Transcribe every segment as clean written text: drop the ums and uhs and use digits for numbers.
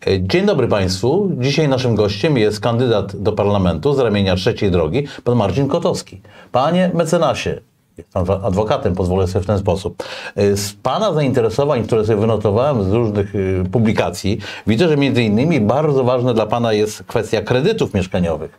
Dzień dobry Państwu. Dzisiaj naszym gościem jest kandydat do parlamentu z ramienia Trzeciej Drogi, pan Marcin Kotowski. Panie mecenasie, jest pan adwokatem, pozwolę sobie w ten sposób. Z pana zainteresowań, które sobie wynotowałem z różnych publikacji, widzę, że między innymi bardzo ważna dla pana jest kwestia kredytów mieszkaniowych.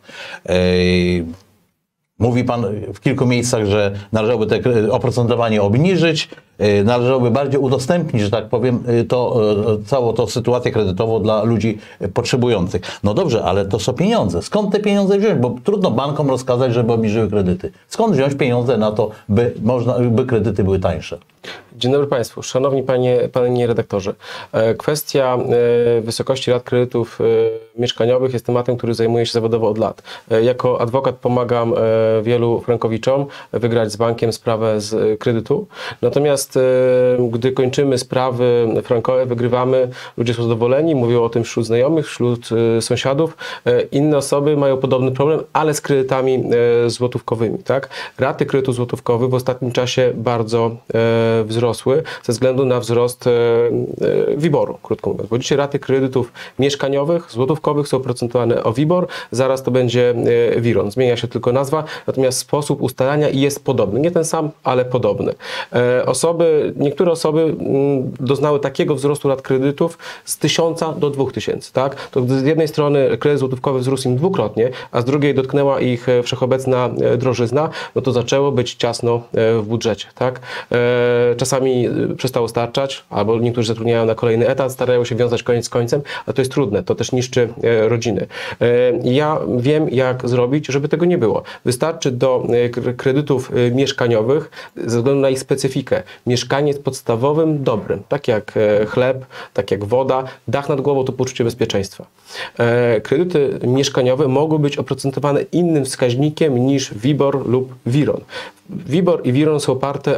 Mówi pan w kilku miejscach, że należałoby te oprocentowanie obniżyć, należałoby bardziej udostępnić, że tak powiem, całą tą sytuację kredytową dla ludzi potrzebujących. No dobrze, ale to są pieniądze. Skąd te pieniądze wziąć? Bo trudno bankom rozkazać, żeby obniżyły kredyty. Skąd wziąć pieniądze na to, by kredyty były tańsze? Dzień dobry Państwu. Szanowni Panie redaktorze. Kwestia wysokości rat kredytów mieszkaniowych jest tematem, który zajmuję się zawodowo od lat. Jako adwokat pomagam wielu frankowiczom wygrać z bankiem sprawę z kredytu. Natomiast gdy kończymy sprawy frankowe, wygrywamy, ludzie są zadowoleni, mówią o tym wśród znajomych, wśród sąsiadów. Inne osoby mają podobny problem, ale z kredytami złotówkowymi. Tak? Raty kredytów złotówkowych w ostatnim czasie bardzo wzrosły ze względu na wzrost WIBOR-u, krótko mówiąc. Bo dzisiaj raty kredytów mieszkaniowych, złotówkowych są oprocentowane o WIBOR, zaraz to będzie WIRON. Zmienia się tylko nazwa, natomiast sposób ustalania jest podobny. Nie ten sam, ale podobny. Niektóre osoby doznały takiego wzrostu rat kredytów z 1000 do 2000. Tak? To z jednej strony kredyt złotówkowy wzrósł im dwukrotnie, a z drugiej dotknęła ich wszechobecna drożyzna, no to zaczęło być ciasno w budżecie. Tak? Czasami przestało starczać, albo niektórzy zatrudniają na kolejny etat, starają się wiązać koniec z końcem, a to jest trudne, to też niszczy rodziny. Ja wiem, jak zrobić, żeby tego nie było. Wystarczy do kredytów mieszkaniowych, ze względu na ich specyfikę, mieszkanie jest podstawowym dobrem, tak jak chleb, tak jak woda, dach nad głową to poczucie bezpieczeństwa. Kredyty mieszkaniowe mogą być oprocentowane innym wskaźnikiem niż WIBOR lub WIRON. WIBOR i WIRON są oparte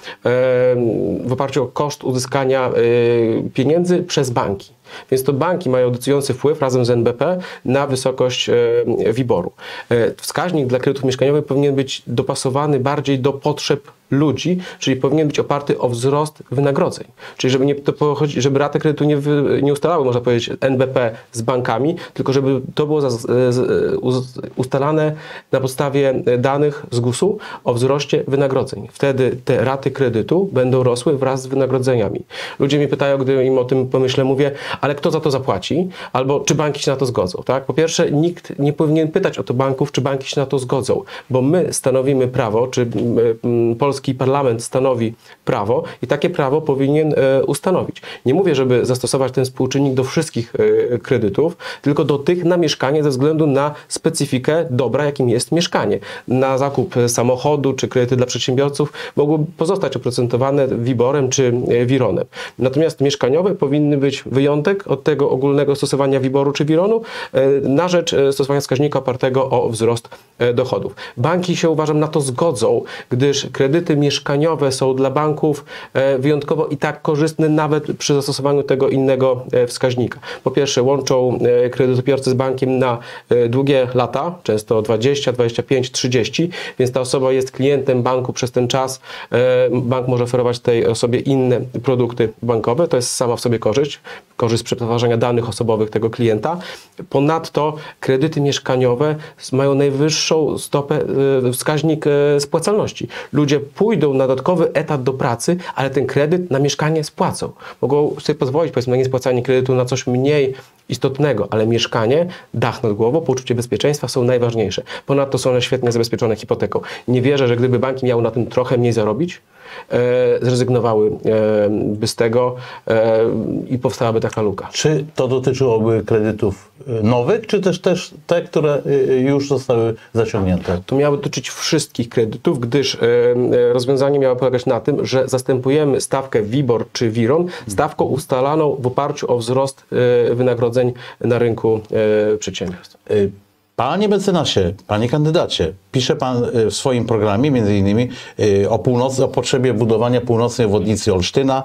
w oparciu o koszt uzyskania pieniędzy przez banki. Więc to banki mają decydujący wpływ razem z NBP na wysokość WIBOR-u. Wskaźnik dla kredytów mieszkaniowych powinien być dopasowany bardziej do potrzeb ludzi, czyli powinien być oparty o wzrost wynagrodzeń. Czyli żeby raty kredytu nie ustalały, można powiedzieć, NBP z bankami, tylko żeby to było ustalane na podstawie danych z GUS-u o wzroście wynagrodzeń. Wtedy te raty kredytu będą rosły wraz z wynagrodzeniami. Ludzie mnie pytają, gdy im o tym pomyślę, mówię, ale kto za to zapłaci? Albo czy banki się na to zgodzą? Tak? Po pierwsze, nikt nie powinien pytać o to banków, czy banki się na to zgodzą, bo my stanowimy prawo, czy polski parlament stanowi prawo i takie prawo powinien ustanowić. Nie mówię, żeby zastosować ten współczynnik do wszystkich kredytów, tylko do tych na mieszkanie ze względu na specyfikę dobra, jakim jest mieszkanie. Na zakup samochodu czy kredyty dla przedsiębiorców mogłyby pozostać oprocentowane WIBOR-em czy WIRON-em. Natomiast mieszkaniowe powinny być wyjątek od tego ogólnego stosowania WIBOR-u czy WIRON-u na rzecz stosowania wskaźnika opartego o wzrost dochodów. Banki się, uważam, na to zgodzą, gdyż kredyty mieszkaniowe są dla banków wyjątkowo i tak korzystne nawet przy zastosowaniu tego innego wskaźnika. Po pierwsze, łączą kredytobiorcę z bankiem na długie lata, często 20, 25, 30, więc ta osoba jest klientem banku przez ten czas. Bank może oferować tej osobie inne produkty bankowe, to jest sama w sobie korzyść z przetwarzania danych osobowych tego klienta. Ponadto kredyty mieszkaniowe mają najwyższą stopę, wskaźnik spłacalności. Ludzie pójdą na dodatkowy etat do pracy, ale ten kredyt na mieszkanie spłacą. Mogą sobie pozwolić, powiedzmy, na niespłacanie kredytu na coś mniej istotnego, ale mieszkanie, dach nad głową, poczucie bezpieczeństwa są najważniejsze. Ponadto są one świetnie zabezpieczone hipoteką. Nie wierzę, że gdyby banki miały na tym trochę mniej zarobić, zrezygnowałyby z tego i powstałaby taka luka. Czy to dotyczyłoby kredytów nowych, czy też te, które już zostały zaciągnięte? To miało dotyczyć wszystkich kredytów, gdyż rozwiązanie miało polegać na tym, że zastępujemy stawkę WIBOR czy WIRON stawką ustalaną w oparciu o wzrost wynagrodzeń na rynku przedsiębiorstw. Panie mecenasie, panie kandydacie, pisze pan w swoim programie m.in. o potrzebie budowania północnej obwodnicy Olsztyna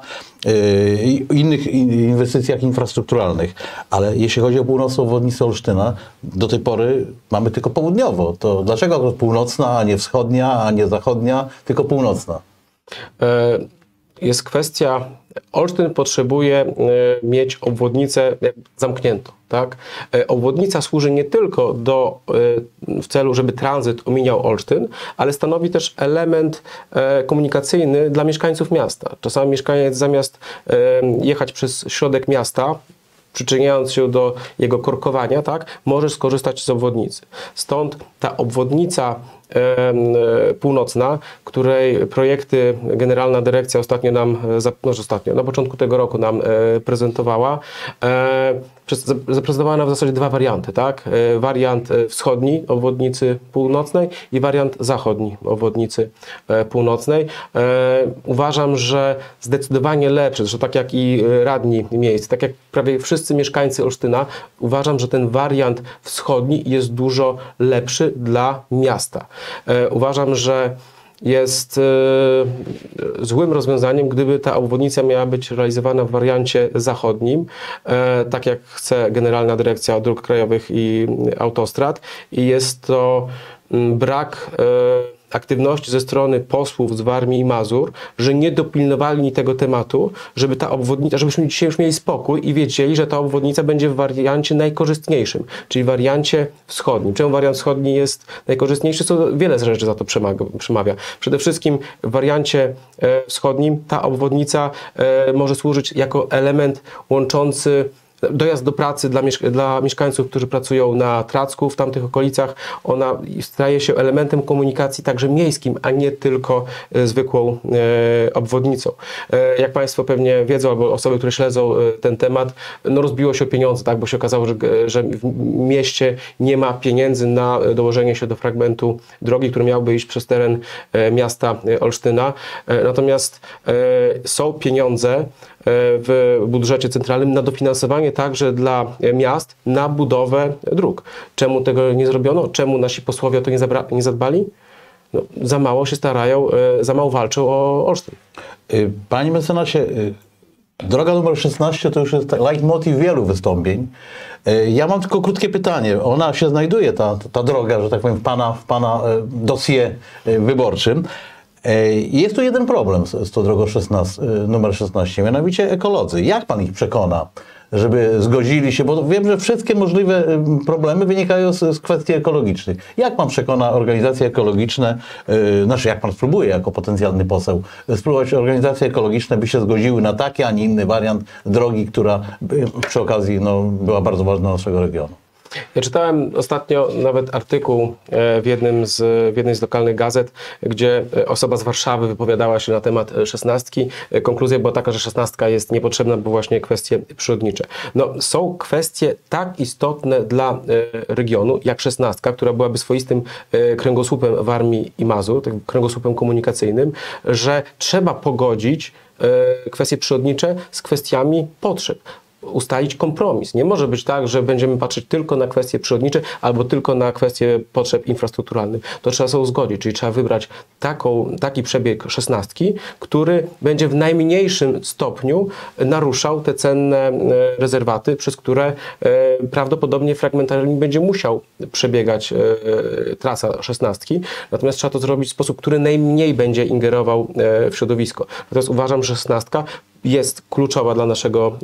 i innych inwestycjach infrastrukturalnych. Ale jeśli chodzi o północną obwodnicę Olsztyna, do tej pory mamy tylko południowo. To dlaczego północna, a nie wschodnia, a nie zachodnia, tylko północna? Jest kwestia, Olsztyn potrzebuje mieć obwodnicę zamkniętą. Tak? Obwodnica służy nie tylko w celu, żeby tranzyt omijał Olsztyn, ale stanowi też element komunikacyjny dla mieszkańców miasta. Czasami mieszkaniec zamiast jechać przez środek miasta, przyczyniając się do jego korkowania, tak, może skorzystać z obwodnicy. Stąd ta obwodnica północna, której projekty Generalna Dyrekcja ostatnio nam, na początku tego roku nam prezentowała, zaprezentowała w zasadzie dwa warianty, tak? Wariant wschodni obwodnicy północnej i wariant zachodni obwodnicy północnej. Uważam, że zdecydowanie lepszy, że tak jak i radni miejsc, tak jak prawie wszyscy mieszkańcy Olsztyna, uważam, że ten wariant wschodni jest dużo lepszy dla miasta. Uważam, że jest złym rozwiązaniem, gdyby ta obwodnica miała być realizowana w wariancie zachodnim, tak jak chce Generalna Dyrekcja Dróg Krajowych i Autostrad, i jest to brak aktywności ze strony posłów z Warmii i Mazur, że nie dopilnowali tego tematu, żeby ta obwodnica, żebyśmy dzisiaj już mieli spokój i wiedzieli, że ta obwodnica będzie w wariancie najkorzystniejszym, czyli wariancie wschodnim. Czemu wariant wschodni jest najkorzystniejszy? Co wiele rzeczy za to przemawia. Przede wszystkim w wariancie wschodnim ta obwodnica może służyć jako element łączący dojazd do pracy dla mieszkańców, którzy pracują na Tracku, w tamtych okolicach. Ona staje się elementem komunikacji także miejskim, a nie tylko zwykłą obwodnicą. Jak Państwo pewnie wiedzą, albo osoby, które śledzą ten temat, no rozbiło się o pieniądze, tak, bo się okazało, że w mieście nie ma pieniędzy na dołożenie się do fragmentu drogi, który miałby iść przez teren miasta Olsztyna. Natomiast są pieniądze w budżecie centralnym na dofinansowanie także dla miast na budowę dróg. Czemu tego nie zrobiono? Czemu nasi posłowie o to nie zadbali? No, za mało się starają, za mało walczą o Olsztyn. Panie mecenasie, droga numer 16 to już jest leitmotiv wielu wystąpień. Ja mam tylko krótkie pytanie. Ona się znajduje, ta droga, że tak powiem, w pana dossier wyborczym. Jest tu jeden problem z tą drogą numer 16, mianowicie ekolodzy. Jak pan ich przekona, żeby zgodzili się, bo wiem, że wszystkie możliwe problemy wynikają z kwestii ekologicznych. Jak pan przekona organizacje ekologiczne, jak pan spróbuje jako potencjalny poseł, spróbować organizacje ekologiczne, by się zgodziły na taki, a nie inny wariant drogi, która przy okazji była bardzo ważna dla naszego regionu? Ja czytałem ostatnio nawet artykuł w jednej z lokalnych gazet, gdzie osoba z Warszawy wypowiadała się na temat 16. Konkluzja była taka, że 16 jest niepotrzebna, bo właśnie kwestie przyrodnicze. No, są kwestie tak istotne dla regionu, jak 16, która byłaby swoistym kręgosłupem Warmii i Mazur, tak kręgosłupem komunikacyjnym, że trzeba pogodzić kwestie przyrodnicze z kwestiami potrzeb. Ustalić kompromis. Nie może być tak, że będziemy patrzeć tylko na kwestie przyrodnicze albo tylko na kwestie potrzeb infrastrukturalnych. To trzeba sobie uzgodzić, czyli trzeba wybrać taki przebieg 16, który będzie w najmniejszym stopniu naruszał te cenne rezerwaty, przez które prawdopodobnie fragmentarnie będzie musiał przebiegać trasa 16. Natomiast trzeba to zrobić w sposób, który najmniej będzie ingerował w środowisko. Natomiast uważam, że 16 jest kluczowa dla naszego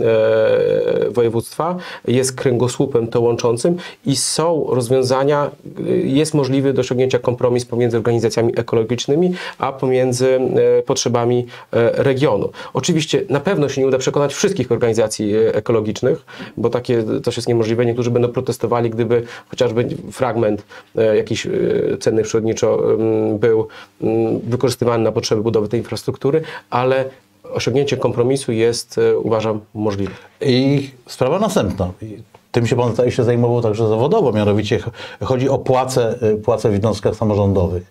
województwa, jest kręgosłupem to łączącym i są rozwiązania, jest możliwy do osiągnięcia kompromis pomiędzy organizacjami ekologicznymi, a pomiędzy potrzebami regionu. Oczywiście na pewno się nie uda przekonać wszystkich organizacji ekologicznych, bo takie też jest niemożliwe. Niektórzy będą protestowali, gdyby chociażby fragment jakiś cenny przyrodniczo był wykorzystywany na potrzeby budowy tej infrastruktury, ale osiągnięcie kompromisu jest, uważam, możliwe. I sprawa następna. Tym się pan zdaje się zajmował także zawodowo, mianowicie chodzi o płace w jednostkach samorządowych.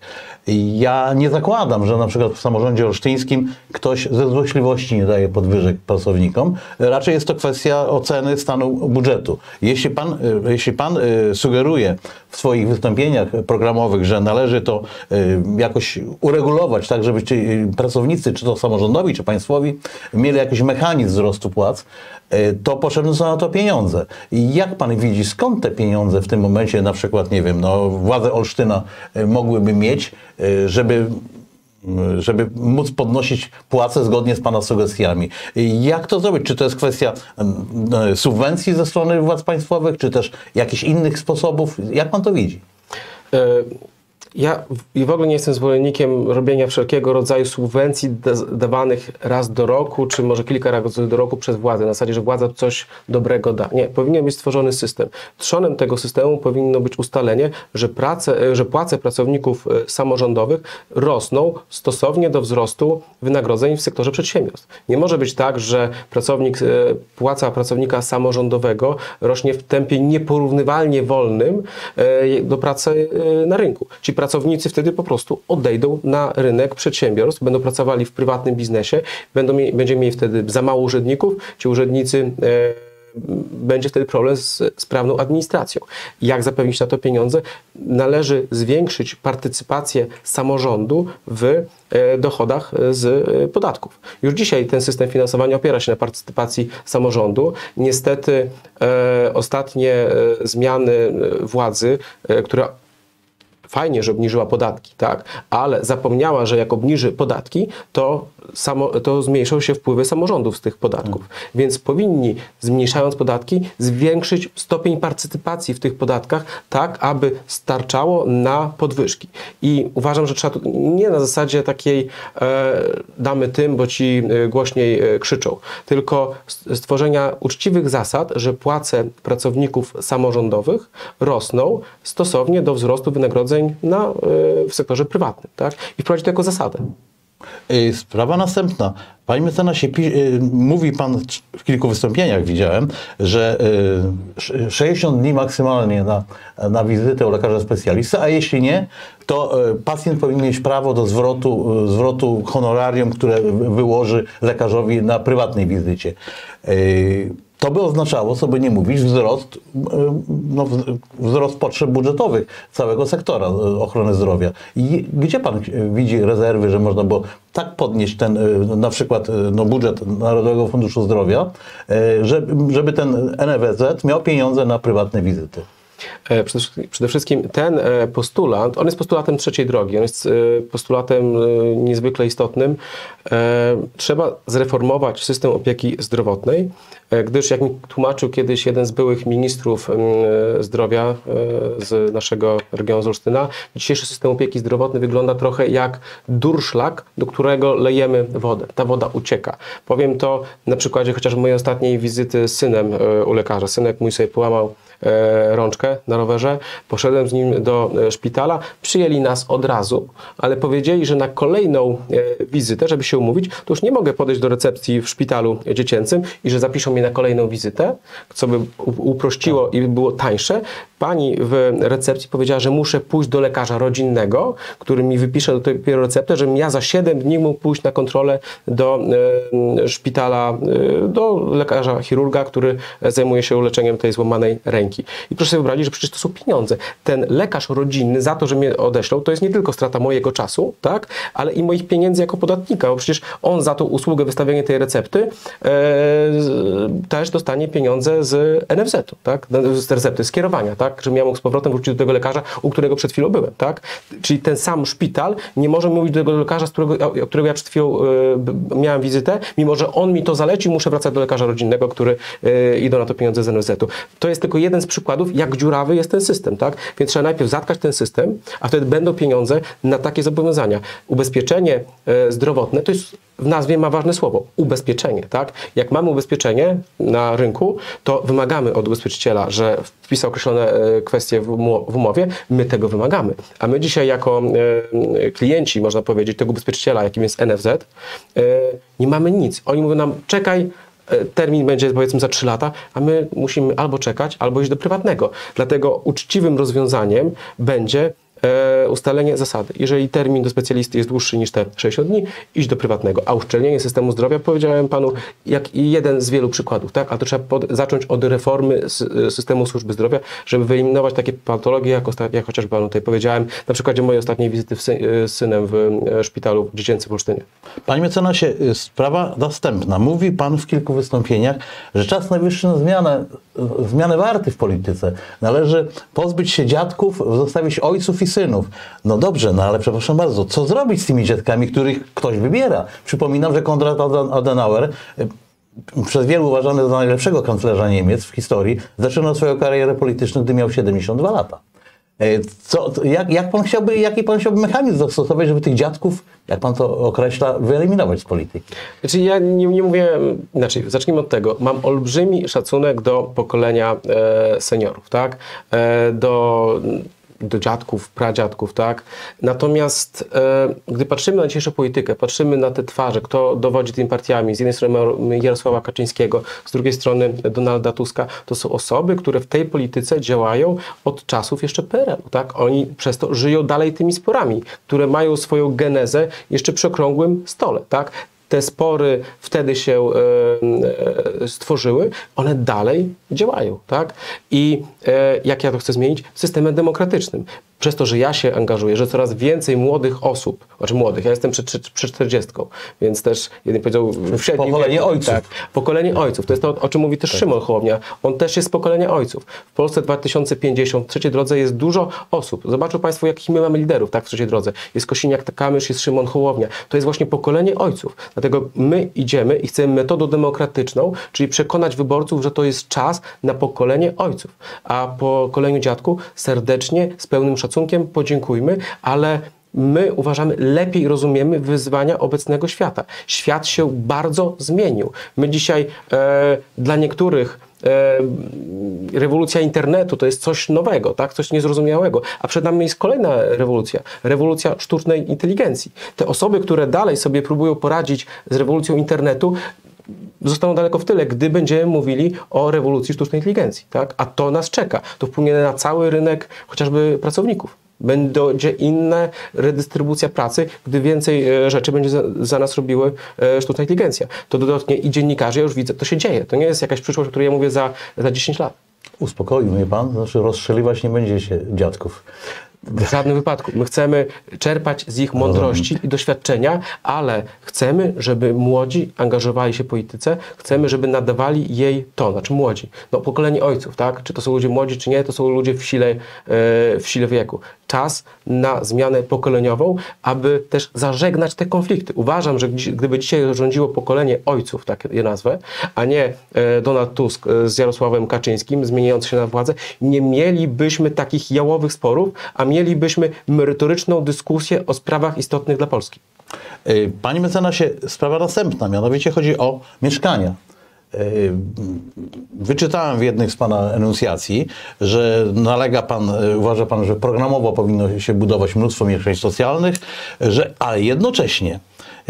Ja nie zakładam, że na przykład w samorządzie olsztyńskim ktoś ze złośliwości nie daje podwyżek pracownikom. Raczej jest to kwestia oceny stanu budżetu. Jeśli pan sugeruje w swoich wystąpieniach programowych, że należy to jakoś uregulować, tak żeby ci pracownicy, czy to samorządowi, czy państwowi, mieli jakiś mechanizm wzrostu płac, to potrzebne są na to pieniądze. I jak pan widzi, skąd te pieniądze w tym momencie, na przykład, nie wiem, władze Olsztyna mogłyby mieć, żeby żeby móc podnosić płace zgodnie z Pana sugestiami. Jak to zrobić? Czy to jest kwestia subwencji ze strony władz państwowych, czy też jakichś innych sposobów? Jak Pan to widzi? Ja w ogóle nie jestem zwolennikiem robienia wszelkiego rodzaju subwencji dawanych raz do roku, czy może kilka razy do roku przez władzę, na zasadzie, że władza coś dobrego da. Nie, powinien być stworzony system. Trzonem tego systemu powinno być ustalenie, że płace pracowników samorządowych rosną stosownie do wzrostu wynagrodzeń w sektorze przedsiębiorstw. Nie może być tak, że płaca pracownika samorządowego rośnie w tempie nieporównywalnie wolnym do pracy na rynku. Ci pracownicy wtedy po prostu odejdą na rynek przedsiębiorstw, będą pracowali w prywatnym biznesie, będziemy mieli wtedy za mało urzędników, ci urzędnicy będzie wtedy problem z sprawną administracją. Jak zapewnić na to pieniądze? Należy zwiększyć partycypację samorządu w dochodach z podatków. Już dzisiaj ten system finansowania opiera się na partycypacji samorządu. Niestety ostatnie zmiany władzy, która fajnie, że obniżyła podatki, tak, ale zapomniała, że jak obniży podatki, to zmniejszą się wpływy samorządów z tych podatków. Więc powinni, zmniejszając podatki, zwiększyć stopień partycypacji w tych podatkach, tak, aby starczało na podwyżki. I uważam, że trzeba tu nie na zasadzie takiej damy tym, bo ci głośniej krzyczą, tylko stworzenia uczciwych zasad, że płace pracowników samorządowych rosną stosownie do wzrostu wynagrodzeń w sektorze prywatnym, tak? I wprowadzić to jako zasadę. Sprawa następna. Panie mecenasie, mówi Pan w kilku wystąpieniach, widziałem, że 60 dni maksymalnie na wizytę u lekarza specjalisty, a jeśli nie, to pacjent powinien mieć prawo do zwrotu honorarium, które wyłoży lekarzowi na prywatnej wizycie. To by oznaczało, co by nie mówić, wzrost potrzeb budżetowych całego sektora ochrony zdrowia. I gdzie Pan widzi rezerwy, że można było tak podnieść na przykład budżet Narodowego Funduszu Zdrowia, żeby ten NFZ miał pieniądze na prywatne wizyty? Przede wszystkim ten postulat, on jest postulatem trzeciej drogi, on jest postulatem niezwykle istotnym. Trzeba zreformować system opieki zdrowotnej, gdyż jak mi tłumaczył kiedyś jeden z byłych ministrów zdrowia z naszego regionu z Olsztyna, dzisiejszy system opieki zdrowotnej wygląda trochę jak durszlak, do którego lejemy wodę. Ta woda ucieka. Powiem to na przykładzie chociażby mojej ostatniej wizyty z synem u lekarza. Synek mój sobie połamał rączkę na rowerze, poszedłem z nim do szpitala, przyjęli nas od razu, ale powiedzieli, że na kolejną wizytę, żeby się umówić, to już nie mogę podejść do recepcji w szpitalu dziecięcym i że zapiszą mnie na kolejną wizytę, co by uprościło i było tańsze. Pani w recepcji powiedziała, że muszę pójść do lekarza rodzinnego, który mi wypisze dopiero receptę, żebym ja za 7 dni mógł pójść na kontrolę do szpitala, do lekarza chirurga, który zajmuje się leczeniem tej złamanej ręki. I proszę sobie wyobrazić, że przecież to są pieniądze. Ten lekarz rodzinny za to, że mnie odeślą, to jest nie tylko strata mojego czasu, tak, ale i moich pieniędzy jako podatnika, bo przecież on za tą usługę wystawienia tej recepty też dostanie pieniądze z NFZ-u, tak, z recepty, skierowania, tak, żebym ja mógł z powrotem wrócić do tego lekarza, u którego przed chwilą byłem, tak. Czyli ten sam szpital nie może mówić do tego lekarza, u którego ja przed chwilą miałem wizytę, mimo że on mi to zalecił, muszę wracać do lekarza rodzinnego, który idą na to pieniądze z NFZ-u. To jest tylko jeden z przykładów, jak dziurawy jest ten system, tak? Więc trzeba najpierw zatkać ten system, a wtedy będą pieniądze na takie zobowiązania. Ubezpieczenie zdrowotne to jest w nazwie ma ważne słowo, ubezpieczenie, tak? Jak mamy ubezpieczenie na rynku, to wymagamy od ubezpieczyciela, że wpisał określone kwestie w umowie, my tego wymagamy. A my dzisiaj jako klienci, można powiedzieć, tego ubezpieczyciela, jakim jest NFZ, nie mamy nic. Oni mówią nam, czekaj, termin będzie powiedzmy za 3 lata, a my musimy albo czekać, albo iść do prywatnego. Dlatego uczciwym rozwiązaniem będzie ustalenie zasady. Jeżeli termin do specjalisty jest dłuższy niż te 60 dni, iść do prywatnego. A uszczelnienie systemu zdrowia, powiedziałem panu, jak jeden z wielu przykładów, tak? A to trzeba zacząć od reformy systemu służby zdrowia, żeby wyeliminować takie patologie, jak chociażby panu tutaj powiedziałem, na przykładzie mojej ostatniej wizyty z synem w szpitalu dziecięcym w Olsztynie. Panie mecenasie, sprawa następna. Mówi pan w kilku wystąpieniach, że czas najwyższy na zmianę warty w polityce. Należy pozbyć się dziadków, zostawić ojców i i synów. No dobrze, no ale przepraszam bardzo, co zrobić z tymi dziadkami, których ktoś wybiera? Przypominam, że Konrad Adenauer, przez wielu uważany za najlepszego kanclerza Niemiec w historii, zaczynał swoją karierę polityczną, gdy miał 72 lata. Jaki pan chciałby mechanizm zastosować, żeby tych dziadków, jak pan to określa, wyeliminować z polityki? Znaczy ja nie mówię, inaczej, zacznijmy od tego. Mam olbrzymi szacunek do pokolenia seniorów, tak? Do dziadków, pradziadków, tak? Natomiast gdy patrzymy na dzisiejszą politykę, patrzymy na te twarze, kto dowodzi tymi partiami, z jednej strony Jarosława Kaczyńskiego, z drugiej strony Donalda Tuska, to są osoby, które w tej polityce działają od czasów jeszcze PRL-u, tak? Oni przez to żyją dalej tymi sporami, które mają swoją genezę jeszcze przy okrągłym stole, tak? Te spory wtedy się stworzyły, one dalej działają, tak? I jak ja to chcę zmienić? Systemem demokratycznym. Przez to, że ja się angażuję, że coraz więcej młodych osób, znaczy młodych, ja jestem przed 40, więc też, jeden powiedział, w średnim pokolenie wieku, ojców. Tak, pokolenie ojców. To jest to, o czym mówi też Szymon Hołownia. On też jest z pokolenia ojców. W Polsce 2050, w trzeciej drodze jest dużo osób. Zobaczą Państwo, jakich my mamy liderów, tak, w trzeciej drodze. Jest Kosiniak-Kamysz, jest Szymon Hołownia. To jest właśnie pokolenie ojców. Dlatego my idziemy i chcemy metodą demokratyczną, czyli przekonać wyborców, że to jest czas na pokolenie ojców. A pokoleniu dziadku serdecznie, z pełnym szacunkiem podziękujmy, ale my uważamy, lepiej rozumiemy wyzwania obecnego świata. Świat się bardzo zmienił. My dzisiaj dla niektórych rewolucja internetu to jest coś nowego, tak? Coś niezrozumiałego, a przed nami jest kolejna rewolucja, rewolucja sztucznej inteligencji. Te osoby, które dalej sobie próbują poradzić z rewolucją internetu, zostaną daleko w tyle, gdy będziemy mówili o rewolucji sztucznej inteligencji, tak? A to nas czeka. To wpłynie na cały rynek chociażby pracowników. Będzie inna redystrybucja pracy, gdy więcej rzeczy będzie za nas robiły sztuczna inteligencja. To dodatnie i dziennikarze, ja już widzę, to się dzieje. To nie jest jakaś przyszłość, o której ja mówię za 10 lat. Uspokoił mnie pan, znaczy rozstrzeliwać nie będzie się dziadków. W żadnym wypadku. My chcemy czerpać z ich mądrości i doświadczenia, ale chcemy, żeby młodzi angażowali się w polityce, chcemy, żeby nadawali jej ton, znaczy młodzi. No, pokolenie ojców, tak? Czy to są ludzie młodzi, czy nie, to są ludzie w sile wieku. Czas na zmianę pokoleniową, aby też zażegnać te konflikty. Uważam, że gdyby dzisiaj rządziło pokolenie ojców, tak je nazwę, a nie Donald Tusk z Jarosławem Kaczyńskim, zmieniający się na władzę, nie mielibyśmy takich jałowych sporów, a mielibyśmy merytoryczną dyskusję o sprawach istotnych dla Polski. Panie mecenasie, sprawa następna, mianowicie chodzi o mieszkania. Wyczytałem w jednych z pana enuncjacji, że nalega pan, uważa pan, że programowo powinno się budować mnóstwo mieszkań socjalnych, ale jednocześnie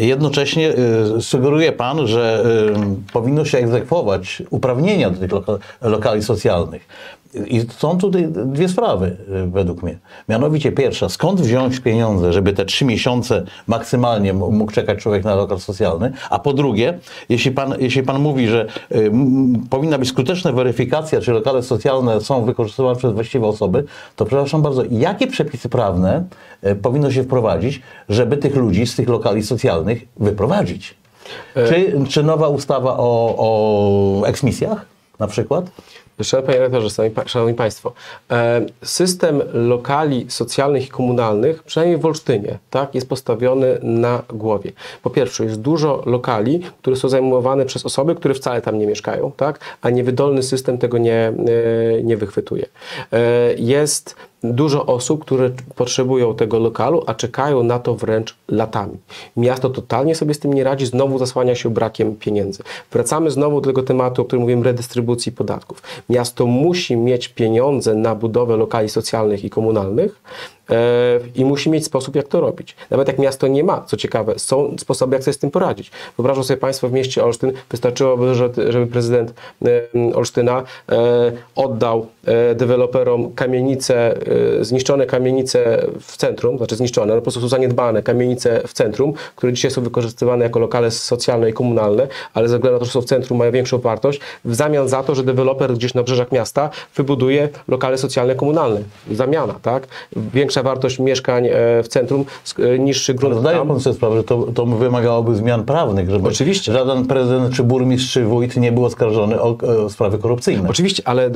sugeruje pan, że powinno się egzekwować uprawnienia do tych lokali socjalnych. I są tutaj dwie sprawy według mnie. Mianowicie pierwsza, skąd wziąć pieniądze, żeby te 3 miesiące maksymalnie mógł czekać człowiek na lokal socjalny, a po drugie, jeśli pan mówi, że powinna być skuteczna weryfikacja, czy lokale socjalne są wykorzystywane przez właściwe osoby, to przepraszam bardzo, jakie przepisy prawne powinno się wprowadzić, żeby tych ludzi z tych lokali socjalnych wyprowadzić? Czy nowa ustawa o eksmisjach na przykład? Szanowny Panie Rektorze, Szanowni Państwo, system lokali socjalnych i komunalnych, przynajmniej w Olsztynie, tak, jest postawiony na głowie. Po pierwsze, jest dużo lokali, które są zajmowane przez osoby, które wcale tam nie mieszkają, tak, a niewydolny system tego nie wychwytuje. Jest dużo osób, które potrzebują tego lokalu, a czekają na to wręcz latami. Miasto totalnie sobie z tym nie radzi, znowu zasłania się brakiem pieniędzy. Wracamy znowu do tego tematu, o którym mówiłem, redystrybucji podatków. Miasto musi mieć pieniądze na budowę lokali socjalnych i komunalnych i musi mieć sposób, jak to robić. Nawet jak miasto nie ma, co ciekawe, są sposoby, jak sobie z tym poradzić. Wyobrażą sobie Państwo w mieście Olsztyn, wystarczyłoby, żeby prezydent Olsztyna oddał deweloperom kamienice, zniszczone kamienice w centrum, znaczy zniszczone, ale po prostu zaniedbane kamienice w centrum, które dzisiaj są wykorzystywane jako lokale socjalne i komunalne, ale ze względu na to, że są w centrum, mają większą wartość, w zamian za to, że deweloper gdzieś na obrzeżach miasta wybuduje lokale socjalne, komunalne. Zamiana, tak? Większa większa wartość mieszkań w centrum, niższy grunt Zdaje tam. pan sobie sprawę, że to wymagałoby zmian prawnych, żeby Oczywiście. żaden prezydent, czy burmistrz, czy wójt nie był oskarżony o sprawy korupcyjne. Oczywiście, ale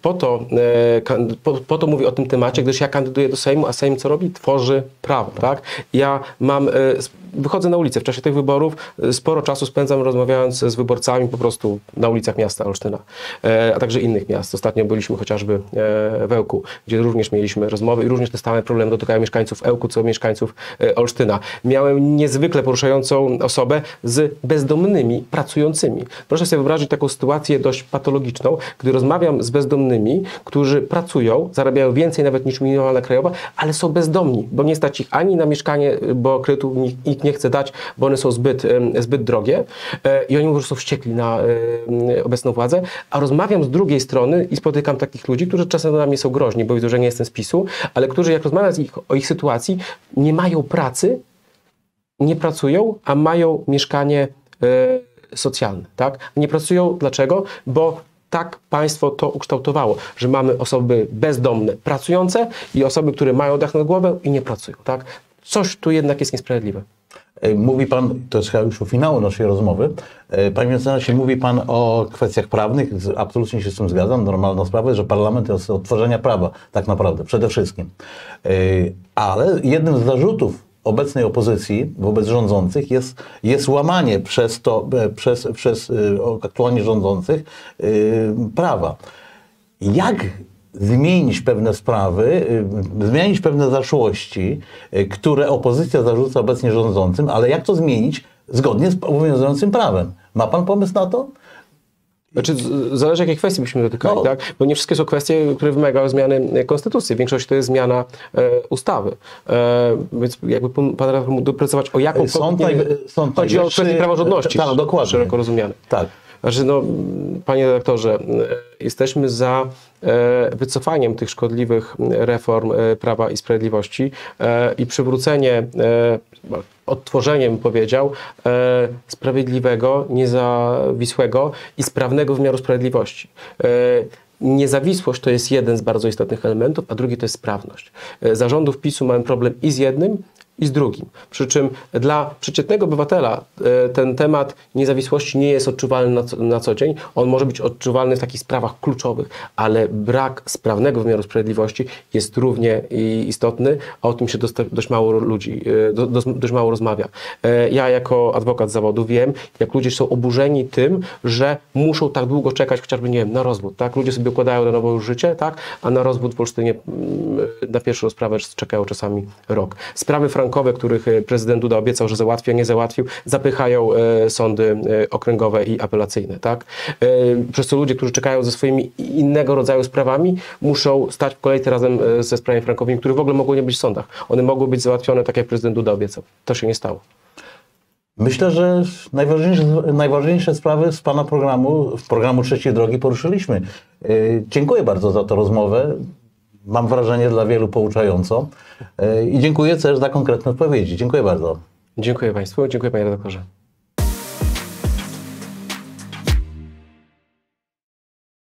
po to mówię o tym temacie, gdyż ja kandyduję do Sejmu, a Sejm co robi? Tworzy prawo, tak? Ja wychodzę na ulicę. W czasie tych wyborów sporo czasu spędzam rozmawiając z wyborcami po prostu na ulicach miasta Olsztyna, a także innych miast. Ostatnio byliśmy chociażby w Ełku, gdzie również mieliśmy rozmowy i również te same problemy dotykają mieszkańców Ełku, co mieszkańców Olsztyna. Miałem niezwykle poruszającą osobę z bezdomnymi pracującymi. Proszę sobie wyobrazić taką sytuację dość patologiczną, gdy rozmawiam z bezdomnymi, którzy pracują, zarabiają więcej nawet niż minimalna krajowa, ale są bezdomni, bo nie stać ich ani na mieszkanie, bo kredytu nikt nie chce dać, bo one są zbyt drogie i oni po prostu są wściekli na obecną władzę, a rozmawiam z drugiej strony i spotykam takich ludzi, którzy czasem dla mnie są groźni, bo widzą, że nie jestem z PiS-u, ale którzy jak rozmawiam o ich sytuacji, nie mają pracy, nie pracują, a mają mieszkanie socjalne, tak? Nie pracują dlaczego? Bo tak państwo to ukształtowało, że mamy osoby bezdomne, pracujące i osoby, które mają dach nad głową i nie pracują, tak? Coś tu jednak jest niesprawiedliwe. Mówi pan, to jest chyba już u finału naszej rozmowy, panie mecenasie, mówi pan o kwestiach prawnych, absolutnie się z tym zgadzam, normalna sprawa, że parlament jest od tworzenia prawa, tak naprawdę, przede wszystkim. Ale jednym z zarzutów obecnej opozycji wobec rządzących jest łamanie przez aktualnie rządzących prawa. Jak zmienić pewne sprawy, zmienić pewne zaszłości, które opozycja zarzuca obecnie rządzącym, ale jak to zmienić zgodnie z obowiązującym prawem? Ma pan pomysł na to? Znaczy, zależy jakiej kwestii byśmy dotykali, No. tak? Bo nie wszystkie są kwestie, które wymagają zmiany konstytucji. Większość to jest zmiana ustawy. Więc jakby pan redaktor mógł doprecyzować, o jaką chodzi o kwestię praworządności, tak, dokładnie. szeroko rozumiane. Tak. Znaczy, no, panie redaktorze, jesteśmy za wycofaniem tych szkodliwych reform Prawa i Sprawiedliwości i przywróceniem, odtworzeniem, powiedział, sprawiedliwego, niezawisłego i sprawnego wymiaru sprawiedliwości. Niezawisłość to jest jeden z bardzo istotnych elementów, a drugi to jest sprawność. Za rządów PiS-u mamy problem i z jednym, i z drugim. Przy czym dla przeciętnego obywatela ten temat niezawisłości nie jest odczuwalny na co dzień. On może być odczuwalny w takich sprawach kluczowych, ale brak sprawnego wymiaru sprawiedliwości jest równie istotny, a o tym się dość mało ludzi, dość mało rozmawia. Ja jako adwokat z zawodu wiem, jak ludzie są oburzeni tym, że muszą tak długo czekać chociażby, nie wiem, na rozwód. Tak? Ludzie sobie układają na nowo już życie, tak? A na rozwód w Olsztynie na pierwszą sprawę czekają czasami rok. Sprawy frankowe, których prezydent Duda obiecał, że załatwi, a nie załatwił, zapychają sądy okręgowe i apelacyjne. Tak? Przez co ludzie, którzy czekają ze swoimi innego rodzaju sprawami, muszą stać w kolejce razem ze sprawami frankowymi, które w ogóle mogły nie być w sądach. One mogły być załatwione tak, jak prezydent Duda obiecał. To się nie stało. Myślę, że najważniejsze sprawy z pana programu Trzeciej Drogi poruszyliśmy. Dziękuję bardzo za tę rozmowę. Mam wrażenie, dla wielu pouczającą. I dziękuję też za konkretne odpowiedzi. Dziękuję bardzo. Dziękuję państwu. Dziękuję panie redaktorze.